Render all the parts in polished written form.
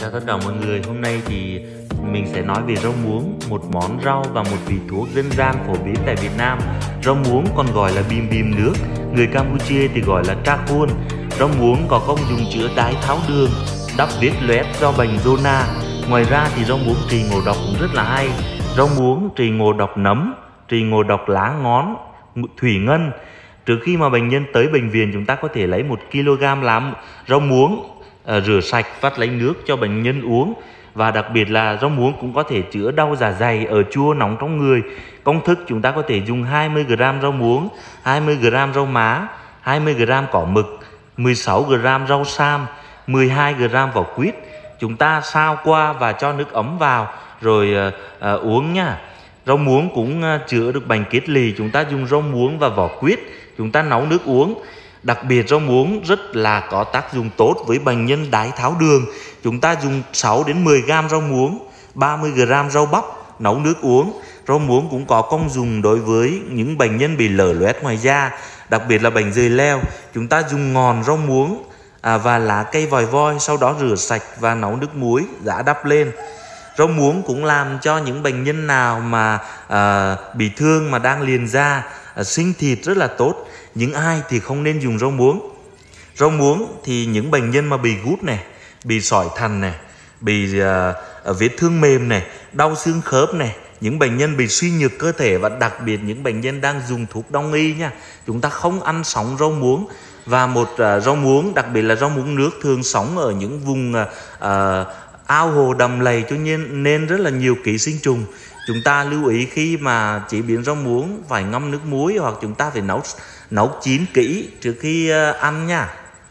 Chào tất cả mọi người, hôm nay thì mình sẽ nói về rau muống, một món rau và một vị thuốc dân gian phổ biến tại Việt Nam. Rau muống còn gọi là bìm bìm nước, người Campuchia thì gọi là tra cuôn. Rau muống có công dụng chữa đái tháo đường, đắp vết loét do bệnh zona. Ngoài ra thì rau muống trị ngộ độc cũng rất là hay. Rau muống trị ngộ độc nấm, trị ngộ độc lá ngón, thủy ngân. Trước khi mà bệnh nhân tới bệnh viện, chúng ta có thể lấy 1 kg rau muống, rửa sạch vắt lấy nước cho bệnh nhân uống. Và đặc biệt là rau muống cũng có thể chữa đau dạ dày, ở chua nóng trong người. Công thức chúng ta có thể dùng 20 g rau muống, 20 g rau má, 20 g cỏ mực, 16 g rau sam, 12 g vỏ quýt. Chúng ta xào qua và cho nước ấm vào rồi uống nha. Rau muống cũng chữa được bệnh kết lì. Chúng ta dùng rau muống và vỏ quýt, chúng ta nấu nước uống. Đặc biệt rau muống rất là có tác dụng tốt với bệnh nhân đái tháo đường. Chúng ta dùng 6 đến 10 g rau muống, 30 g rau bắp nấu nước uống. Rau muống cũng có công dụng đối với những bệnh nhân bị lở loét ngoài da, đặc biệt là bệnh dời leo. Chúng ta dùng ngọn rau muống và lá cây vòi voi, sau đó rửa sạch và nấu nước muối giã đắp lên. Rau muống cũng làm cho những bệnh nhân nào mà bị thương mà đang liền da, sinh thịt rất là tốt. Những ai thì không nên dùng rau muống. Rau muống thì những bệnh nhân mà bị gút này, bị sỏi thằn này, bị vết thương mềm này, đau xương khớp này, những bệnh nhân bị suy nhược cơ thể, và đặc biệt những bệnh nhân đang dùng thuốc đông y nha, chúng ta không ăn sống rau muống. Và một rau muống, đặc biệt là rau muống nước, thường sống ở những vùng ao hồ đầm lầy, cho nên rất là nhiều ký sinh trùng. Chúng ta lưu ý khi mà chế biến rau muống phải ngâm nước muối, hoặc chúng ta phải nấu chín kỹ trước khi ăn nha.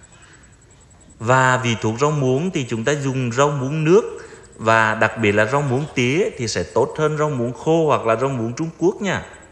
Và vì thuốc rau muống thì chúng ta dùng rau muống nước, và đặc biệt là rau muống tía thì sẽ tốt hơn rau muống khô hoặc là rau muống Trung Quốc nha.